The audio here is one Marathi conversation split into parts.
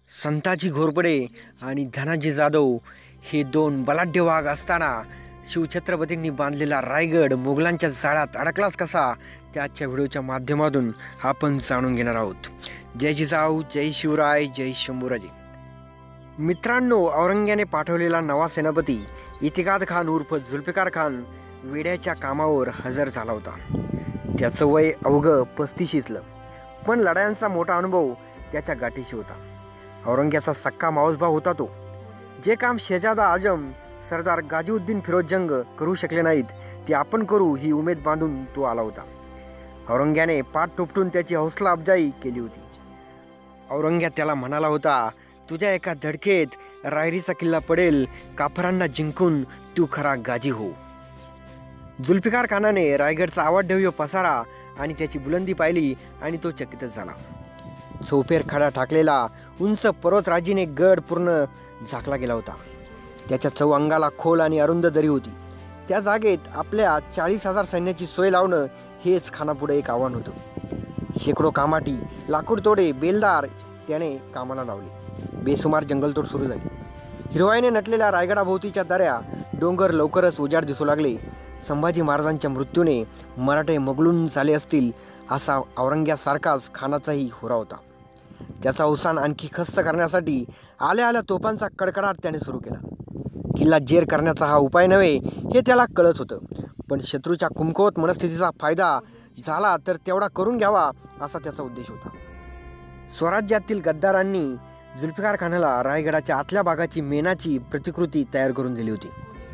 संताजी घोरपडे आणि धनाजी जाधव हे दोन बलाढ्य वाघ असताना शिवछत्रपतींनी बांधलेला रायगड मोगलांच्या जाळ्यात अडकलाच कसा, त्याच्या व्हिडिओच्या माध्यमातून आपण जाणून घेणार आहोत. जय जिजाऊ, जय शिवराय, जय शंभूराजे. मित्रांनो, औरंग्याने पाठवलेला नवा सेनापती इतिकाद खान उर्फ जुल्फिकार खान वेड्याच्या कामावर हजर झाला होता. त्याचं वय अवघं 35 इचलं, पण लढायांचा मोठा अनुभव त्याच्या गाठीशी होता. औरंग्याचा सक्का मावसभाव होता तो. जे काम शेजादा आजम सरदार गाजीउद्दीन फिरोज जंग करू शकले नाहीत, ते आपण करू ही उमेद बांधून तो आला होता. औरंग्याने पाठ टोपटून त्याची हौसला अफजाई केली होती. औरंग्या त्याला म्हणाला होता, तुझ्या एका धडकेत रायरीचा किल्ला पडेल, काफरांना जिंकून तू खरा गाजी हो. जुल्फिकार खानाने रायगडचा अवाढव्य पसारा आणि त्याची बुलंदी पाहिली आणि तो चकितच झाला. चौफेर खडा ठाकलेला उंच पर्वतराजीने गड पूर्ण झाकला गेला होता. त्याच्या चौ अंगाला खोल आणि अरुंद दरी होती. त्या जागेत आपल्या 40,000 सैन्याची सोय लावणं हेच खानापुढे एक आव्हान होतं. शेकडो कामाटी, लाकूड तोडे, बेलदार त्याने कामाला लावले. बेसुमार जंगलतोड सुरू झाली. हिरवाईने नटलेल्या रायगडाभोवतीच्या दऱ्या, डोंगर लवकरच उजाड दिसू लागले. संभाजी महाराजांच्या मृत्यूने मराठे मगलून झाले असतील असा औरंग्यासारखाच खानाचाही होरा होता. त्याचा अवसान आणखी खस्त करण्यासाठी आल्या आल्या तोफांचा कडकडाट त्याने सुरू केला. किल्ला जेर करण्याचा हा उपाय नव्हे हे त्याला कळत होतं, पण शत्रूच्या कुमकुवत मनस्थितीचा फायदा झाला तर तेवढा करून घ्यावा असा त्याचा उद्देश होता. स्वराज्यातील गद्दारांनी जुल्फिकार खानाला रायगडाच्या आतल्या भागाची मेणाची प्रतिकृती तयार करून दिली होती.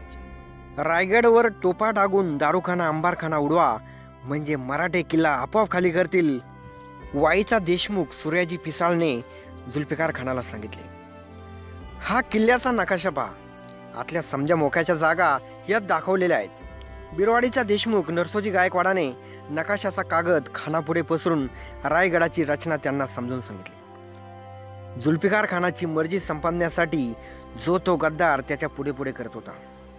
रायगडवर टोपा टाकून दारूखाना अंबारखाना उडवा, म्हणजे मराठे किल्ला आपोआप खाली करतील, वाईचा देशमुख सूर्याजी पिसाळने जुल्फिकार खानाला सांगितले. हा किल्ल्याचा नकाशा पहा. आतल्या समजा मोक्याच्या जागा यात दाखवलेल्या आहेत. बिरवाडीचा देशमुख नरसोजी गायकवाडाने नकाशाचा कागद खानापुढे पसरून रायगडाची रचना त्यांना समजून सांगितली. जुल्फिकार खानाची मर्जी संपादण्यासाठी जो तो गद्दार त्याच्या पुढे पुढे करत होता.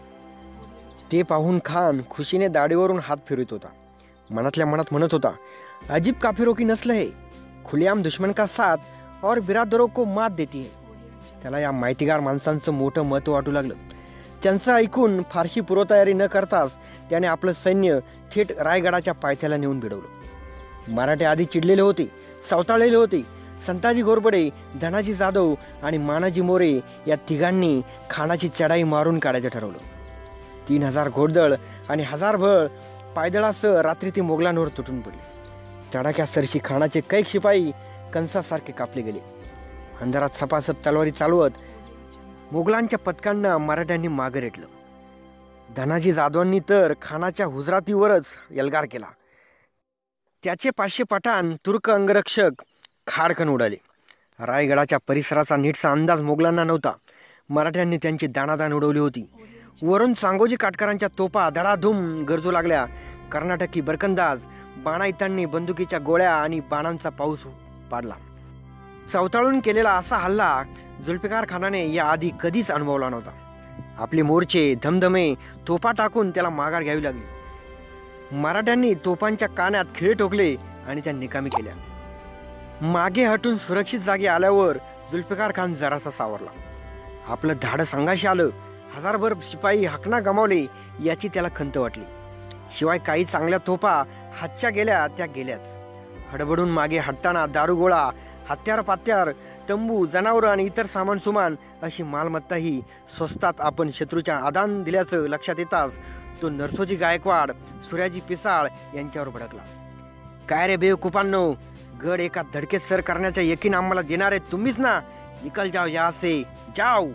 ते पाहून खान खुशीने दाढीवरून हात फिरवत होता. मनातल्या मनात म्हणत होता, अजीब काफिरों की नस्ल है, खुलेआम दुश्मन का साथ और बिरादरों को मात देती है. त्याला या माहितीगार माणसांचं मोठं महत्त्व वाटू लागलं. त्यांचं ऐकून फारशी पूर्वतयारी न करताच त्याने आपलं सैन्य थेट रायगडाच्या पायथ्याला नेऊन भिडवलं. मराठे आधी चिडलेले होते, सावताळलेले होते. संताजी घोरपडे, धनाजी जाधव आणि मानाजी मोरे या तिघांनी खानाची चढाई मारून काढायचं ठरवलं. 3,000 घोडदळ आणि 1,000 भळ पायदळासह रात्री ते मोगलांवर तुटून पडले. तडाख्यासरशी खानाचे कैक शिपाई कंसासारखे कापले गेले. अंधारात सपासप तलवारी चालवत मोगलांच्या पथकांना मराठ्यांनी मागे रेटलं. धनाजी जाधवांनी तर खानाच्या हुजरातीवरच एल्गार केला. त्याचे 500 पठाण तुर्क अंगरक्षक खाडकन उडाले. रायगडाच्या परिसराचा नीटसा अंदाज मोगलांना नव्हता. मराठ्यांनी त्यांची दाणादाण उडवली होती. वरून चांगोजी काटकरांच्या तोफा धडाधूम गरजू लागल्या. कर्नाटकी बरकंदाज बाणाईतांनी बंदुकीच्या गोळ्या आणि बाणांचा पाऊस पाडला. चवताळून केलेला असा हल्ला जुल्फिकार खानाने याआधी कधीच अनुभवला नव्हता. आपले मोर्चे, धमधमे, तोफा टाकून त्याला माघार घ्यावी लागली. मराठ्यांनी तोफांच्या कानात खिळे ठोकले आणि त्या निकामी केल्या. मागे हटून सुरक्षित जागी आल्यावर जुल्फिकार खान जरासा सावरला. आपलं धाडस अंगाशी आलं. 1,000 शिपाई हाकना गमावले याची त्याला खंत वाटली. शिवाय काही चांगल्या तोफा हातच्या गेल्या त्या गेल्याच. हडबडून मागे हटताना दारुगोळा, हत्यार पात्यार, तंबू, जनावरं आणि इतर सामान सुमान अशी मालमत्ताही स्वस्तात आपण शत्रूच्या आदान दिल्याचं लक्षात येताच तो नरसोजी गायकवाड, सूर्याजी पिसाळ यांच्यावर भडकला. काय रे बेवकूफांनो, गड एका धडकेत सर करण्याच्या यकीन आम्हाला देणारे तुम्हीच ना. निकल जाओ यहाँ से, जाओ.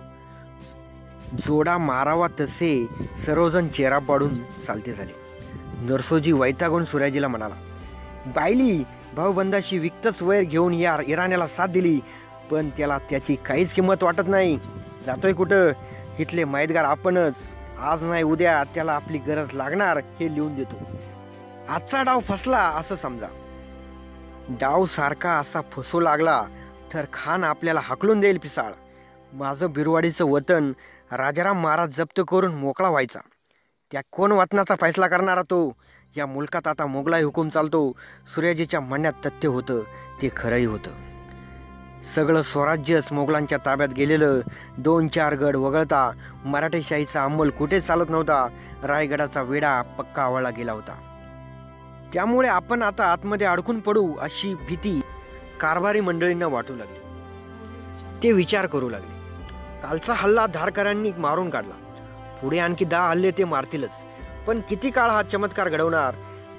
जोडा मारावा तसे सर्वजण चेहरा पाडून चालते झाले. नरसोजी वैतागून सूर्याजीला म्हणाला, बायली भाऊबंदाशी विकतच वैर घेऊन या इराण्याला साथ दिली, पण त्याला त्याची काहीच किंमत वाटत नाही. जातोय कुठं? इथले माहितगार आपणच. आज नाही उद्या त्याला आपली गरज लागणार हे लिहून देतो. आजचा डाव फसला असं समजा. डाव सारखा असा फसू लागला तर खान आपल्याला हाकलून देईल. पिसाळ, माझं बिरवाडीचं वतन राजाराम महाराज जप्त करून मोकळा व्हायचा. त्या कोण वतनाचा फैसला करणारा तो? या मुलकात आता मोगलाई हुकूम चालतो. सूर्याजीच्या म्हणण्यात तथ्य होतं, ते खरंही होतं. सगळं स्वराज्यच मोगलांच्या ताब्यात गेलेलं. 2-4 गड वगळता मराठेशाहीचा अंमल कुठेच चालत नव्हता. रायगडाचा वेढा पक्का आवळला गेला होता. त्यामुळे आपण आता आतमध्ये अडकून पडू अशी भीती कारभारी मंडळींना वाटू लागली. ते विचार करू लागले. कालचा हल्ला धारकरांनी मारून काढला, पुढे आणखी 10 हल्ले ते मारतीलच, पण किती काळ हा चमत्कार घडवणार?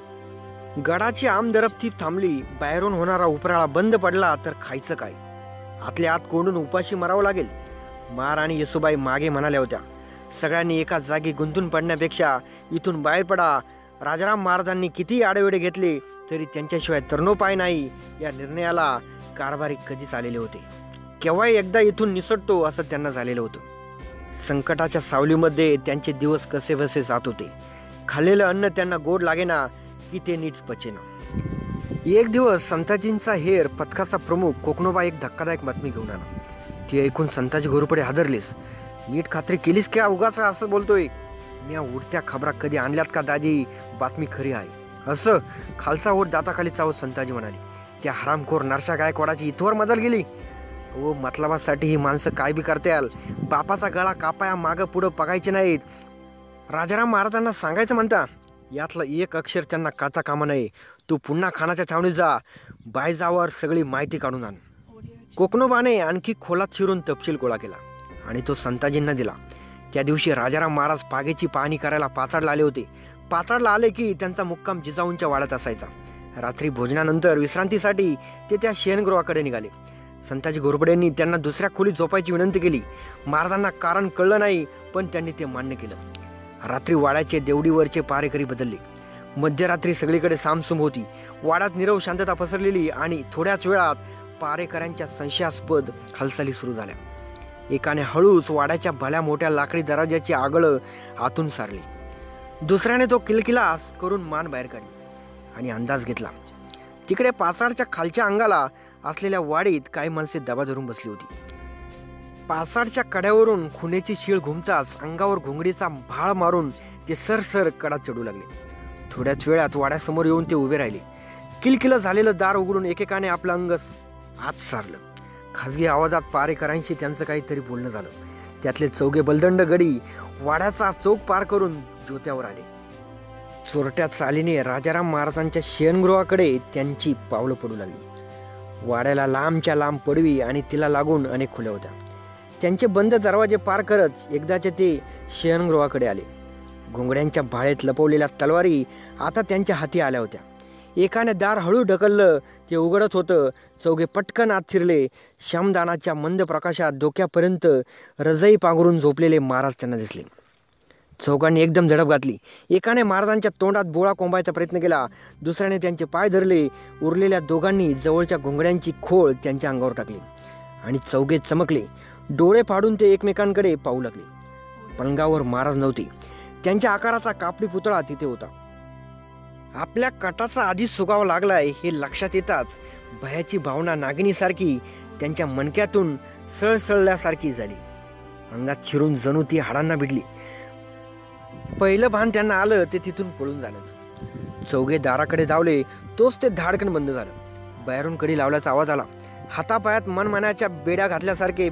गडाची आमदरफती थांबली, बाहेरून होणारा उपराळा बंद पडला तर खायचं काय? आतल्या आत कोंडून उपाशी मरावं लागेल. मार आणि येसुबाई मागे म्हणाल्या होत्या, सगळ्यांनी एकाच जागी गुंतून पडण्यापेक्षा इथून बाहेर पडा. राजाराम महाराजांनी किती आडेवेडे घेतले तरी त्यांच्याशिवाय तरणोपाय नाही. या निर्णयाला कारभारी कधीच आलेले होते. केव्हाही एकदा इथून निसटतो असं त्यांना झालेलं होतं. संकटाच्या सावलीमध्ये त्यांचे दिवस कसे बसे जात होते. खाल्लेलं अन्न त्यांना गोड लागेना की ते नीट पचेना. एक दिवस संताजींचा हेर पथकाचा प्रमुख कोकणोबा एक धक्कादायक बातमी घेऊन आला. ती ऐकून संताजी घोरपडे हादरलेस. नीट खात्री केलीस का उगाच असं बोलतोय? मी या उडत्या खबरा कधी आणल्यात का दाजी? बातमी खरी आहे. असं खालचा ओठ दाताखाली चावत संताजी म्हणाली, त्या हरामखोर नरशा गायकवाडाची इथवर मजल गेली. व मतलबासाठी ही माणसं काय बी करत्याल. बापाचा गळा कापाया मागं पुढं बघायचे नाहीत. राजाराम महाराजांना सांगायचं म्हणता, यातलं एक अक्षर त्यांना कळता कामा नये. तू पुन्हा खानाच्या छावणीत जा, बायजावर सगळी माहिती काढून आण. कोकणोबाने आणखी खोलात शिरून तपशील गोळा केला आणि तो संताजींना दिला. त्या दिवशी राजाराम महाराज पागेची पाहणी करायला पाचाडला आले होते. पाचाडला आले की त्यांचा मुक्काम जिजाऊंच्या वाड्यात असायचा. रात्री भोजनानंतर विश्रांतीसाठी ते त्या शयनगृहाकडे निघाले. संताजी घोरपडेंनी त्यांना दुसऱ्या खोलीत झोपायची विनंती केली. महाराजांना कारण कळलं नाही, पण त्यांनी ते मान्य केलं. रात्री वाड्याचे देवडीवरचे पारेकरी बदलले. मध्यरात्री सगळीकडे सामसूम होती. वाड्यात नीरव शांतता पसरलेली आणि थोड्याच वेळात पारेकरांच्या संशयास्पद हालचाली सुरू झाल्या. एकाने हळूच वाड्याच्या भल्या मोठ्या लाकडी दरवाजाची आगळं आतून सारली. दुसऱ्याने तो किलकिलास करून मान बाहेर काढली आणि अंदाज घेतला. तिकडे पाचाडच्या खालच्या अंगाला असलेल्या वाडीत काही माणसे दबा धरून बसली होती. पाचाडच्या कड्यावरून खुनेची शीळ घुमताच अंगावर घोंगडीचा भाळ मारून ते सरसर कडा चढू लागले. थोड्याच वेळात वाड्यासमोर येऊन ते उभे राहिले. किलकिल झालेलं दार उघडून एकेकाने आपलं अंग आत सारलं. खाजगी आवाजात पारेकरांशी त्यांचं काहीतरी बोलणं झालं. त्यातले चौघे बलदंड गडी वाड्याचा चौक पार करून ज्योत्यावर आले. चोरट्या चालीने राजाराम महाराजांच्या शयनगृहाकडे त्यांची पावलं पडू लागली. वाड्याला लांबच्या लांब पडवी आणि तिला लागून अनेक खोल्या होत्या. त्यांचे बंद दरवाजे पार करत एकदाचे ते शयनगृहाकडे आले. घोंगड्यांच्या भाळेत लपवलेल्या तलवारी आता त्यांच्या हाती आल्या होत्या. एकाने दार हळू ढकललं, ते उघडत होतं. चौघे पटकन आत शिरले. श्यामदानाच्या मंद प्रकाशात डोक्यापर्यंत रजई पांघरून झोपलेले महाराज त्यांना दिसले. चौघांनी एकदम झडप घातली. एकाने महाराजांच्या तोंडात बोळा कोंबायचा प्रयत्न केला. दुसऱ्याने त्यांचे पाय धरले. उरलेल्या दोघांनी जवळच्या घोंगड्यांची खोळ त्यांच्या अंगावर टाकली आणि चौघे चमकले. डोळे फाडून ते एकमेकांकडे पाहू लागले. पलंगावर महाराज नव्हते. त्यांच्या आकाराचा कापडी पुतळा तिथे होता. आपल्या कटाचा आधीच सुगावा लागलाय हे लक्षात येताच भयाची भावना नागिनीसारखी त्यांच्या मणक्यातून सळसळल्यासारखी झाली. अंगात शिरून जणू ती हाडांना भिडली. पहिलं भान त्यांना आलं ते तिथून पळून जाण्याचं. चौघे दाराकडे धावले. तोच ते धाडकन बंद झालं. बाहेरून कडी लावल्याचा आवाज आला. हातापायात मनमानाच्या बेड्या घातल्यासारखे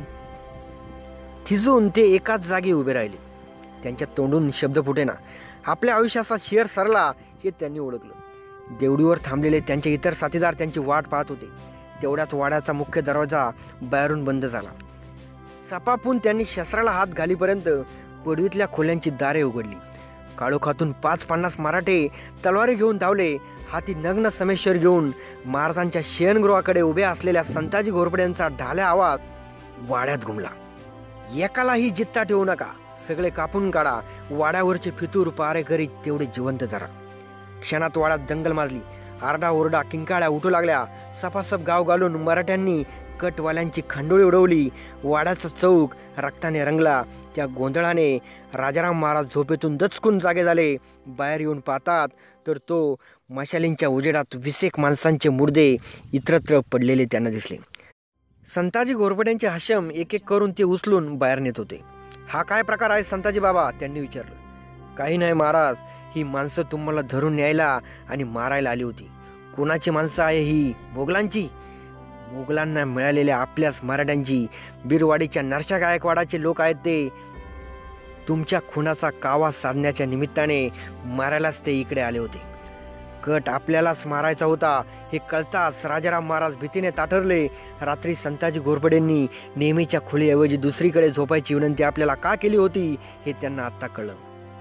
थिजून ते एकाच जागी उभे राहिले. त्यांच्या तोंडून शब्द फुटेना. आपल्या आयुष्याचा शेर सरला हे त्यांनी ओळखलं. देवडीवर थांबलेले त्यांचे इतर साथीदार त्यांची वाट पाहत होते. तेवढ्यात वाड्याचा मुख्य दरवाजा बाहेरून बंद झाला. सपापून त्यांनी शस्त्राला हात घालीपर्यंत पडवीतल्या खोल्यांची दारे उघडली. काळोखातून 5-50 मराठे तलवारी घेऊन धावले. हाती नग्न समेश्वर घेऊन महाराजांच्या शयनगृहाकडे उभ्या असलेल्या संताजी घोरपड्यांचा ढाल्या आवाज वाड्यात घुमला. एकालाही जित्ता ठेवू नका, सगळे कापून काढा. वाड्यावरचे फितूर पारेकरी तेवढे जिवंत धरा. क्षणात वाड्यात दंगल माजली. आरडाओरडा किंकाळ्या उठू लागल्या. सपासप गाव घालून मराठ्यांनी कटवाल्यांची खंडोळी उडवली. वाड्याचा चौक रक्ताने रंगला. त्या गोंधळाने राजाराम महाराज झोपेतून दचकून जागे झाले. बाहेर येऊन पाहतात तर तो मशालींच्या उजेडात 20 माणसांचे मुर्दे इतरत्र पडलेले त्यांना दिसले. संताजी घोरपड्यांचे हाशम एक एक करून ते उचलून बाहेर नेत होते. हा काय प्रकार आहे संताजी बाबा? त्यांनी विचारलं. काही नाही महाराज, ही माणसं तुम्हाला धरून न्यायला आणि मारायला आली होती. कोणाची माणसं आहे ही? मोगलांची? मोगलांना मिळालेल्या आपल्याच मराठ्यांची बिरवाडीच्या नरशा गायकवाडाचे लोक आहेत ते. तुमच्या खुनाचा कावा साधण्याच्या निमित्ताने मारायलाच ते इकडे आले होते. कट आपल्यालाच मारायचा होता हे कळताच राजाराम महाराज भीतीने ताठरले. रात्री संताजी घोरपडेंनी नेहमीच्या खोलीऐवजी दुसरीकडे झोपायची विनंती आपल्याला का केली होती हे त्यांना आत्ता कळलं.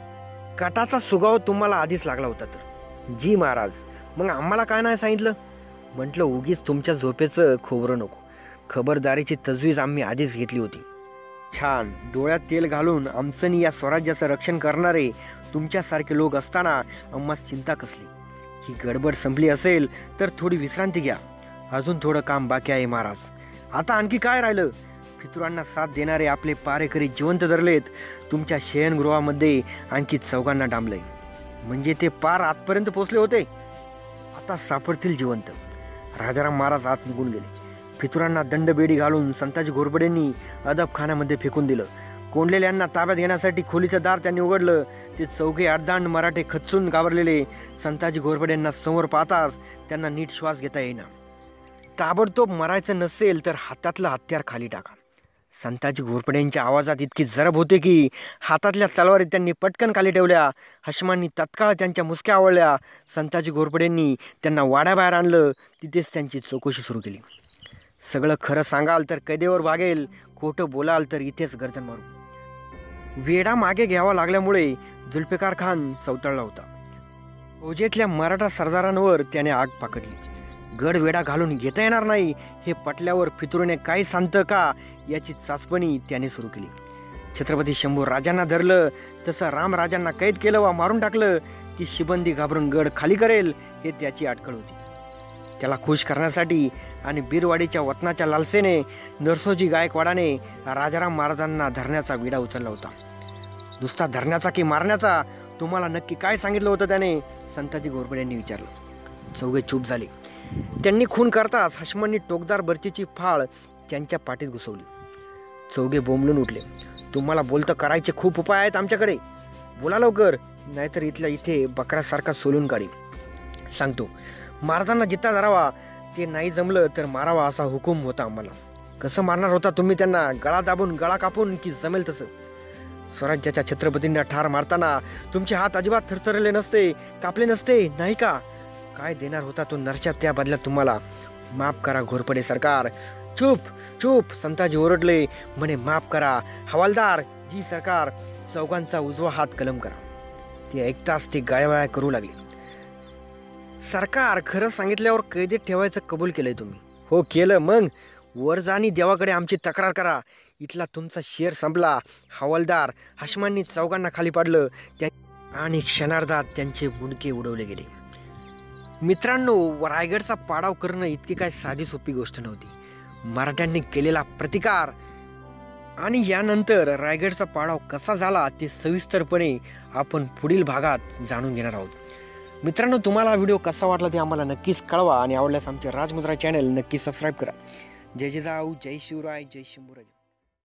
कटाचा सुगाव तुम्हाला आधीच लागला होता तर. जी महाराज, मग आम्हाला काय नाही सांगितलं? म्हटलं उगीच तुमच्या झोपेचं खोबरं नको. खबरदारीची तजवीज आम्ही आधीच घेतली होती. छान डोळ्यात तेल घालून आमचंनी या स्वराज्याचं रक्षण करणारे तुमच्यासारखे लोक असताना आम्हास चिंता कसली? ही गडबड संपली असेल तर थोडी विश्रांती घ्या. अजून थोडं काम बाकी आहे महाराज. आता आणखी काय राहिलं? फितुरांना साथ देणारे आपले पारेकरी जिवंत धरलेत. तुमच्या शयनगृहामध्ये आणखी चौघांना डांबलंय. म्हणजे ते पार आतपर्यंत पोचले होते, आता सापडतील जिवंत. राजाराम महाराज आत निघून गेले. फितुरांना दंडबेडी घालून संताजी घोरपडेंनी अदबखान्यामध्ये फेकून दिलं. कोंडलेल्यांना ताब्यात घेण्यासाठी खोलीचं दार त्यांनी उघडलं. ते चौघे आडदांड मराठे खचून घाबरलेले. संताजी घोरपडेंना समोर पाहताच त्यांना नीट श्वास घेता येईना. ताबडतोब मरायचं नसेल तर हातातलं हत्यार खाली टाका. संताजी घोरपडेंच्या आवाजात इतकी जरब होते की हातातल्या तलवारी त्यांनी पटकन खाली ठेवल्या. हशमांनी तत्काळ त्यांच्या मुसक्या आवळल्या. संताजी घोरपडेंनी त्यांना वाड्याबाहेर आणलं. तिथेच त्यांची चौकशी सुरू केली. सगळं खरं सांगाल तर कैदेवर भागेल, खोटं बोलाल तर इथेच गर्दन मारू. वेडा मागे घ्यावा लागल्यामुळे जुल्फिकार खान चौतळला होता. फौजेतल्या मराठा सरदारांवर त्याने आग पाकडली. गड वेडा घालून घेता येणार नाही हे पटल्यावर फितुरीने काय सांगतं का याची चाचपणी त्याने सुरू केली. छत्रपती शंभू राजांना धरलं तसं रामराजांना कैद केलं वा मारून टाकलं की शिबंदी घाबरून गड खाली करेल हे त्याची अटकळ होती. त्याला खुश करण्यासाठी आणि बिरवाडीच्या वतनाच्या लालसेने नरसोजी गायकवाडाने राजाराम महाराजांना धरण्याचा विडा उचलला होता. नुसता धरण्याचा की मारण्याचा? तुम्हाला नक्की काय सांगितलं होतं त्याने? संताजी घोरपडे यांनी विचारलं. चौघे चूप झाले. त्यांनी खून करताच हशमांनी टोकदार बर्चीची फाळ त्यांच्या पाठीत घुसवली. चौघे बोंबलून उठले. तुम्हाला बोलतं करायचे खूप उपाय आहेत आमच्याकडे, बोला लवकर, नाहीतर इथल्या इथे बकऱ्यासारखा सोलून काढी. सांगतो, महाराजांना जित्ता धरावा, ते नाही जमलं तर मारावा असा हुकूम होता आम्हाला. कसं मारणार होता तुम्ही त्यांना? गळा दाबून, गळा कापून की जमेल तसं? स्वराज्याच्या छत्रपतींना ठार मारताना तुमचे हात अजिबात थरथरले नसते, कापले नसते, नाही का? काय देणार होता तो नरशात त्या बदल्यात तुम्हाला? माफ करा घोरपडे सरकार. चूप चूप, संताजी ओरडले. म्हणे माफ करा हवालदार जी सरकार. चौघांचा उजवा हात कलम करा. ते ऐकताच ते गायवाया करू लागले. सरकार, खरं सांगितल्यावर कैदेत ठेवायचं कबूल केलंय तुम्ही? हो केलं. मग वर जा आणि देवाकडे आमची तक्रार करा. इथला तुमचा शेर संपला. हवालदार हशमांनी चौघांना खाली पाडलं आणि क्षणार्धात त्यांचे मुंडके उडवले गेले. मित्रांनो, रायगडचा पाडाव करणं इतकी काय साधी सोपी गोष्ट नव्हती. मराठ्यांनी केलेला प्रतिकार आणि यानंतर रायगडचा पाडाव कसा झाला ते सविस्तरपणे आपण पुढील भागात जाणून घेणार आहोत. मित्रांनो, तुम्हाला हा व्हिडिओ कसा वाटला ते आम्हाला नक्कीच कळवा आणि आवडल्यास आमचे राजमुद्रा चॅनल नक्की सबस्क्राईब करा. जय जिजाऊ, जय शिवराय, जय शंभूराज.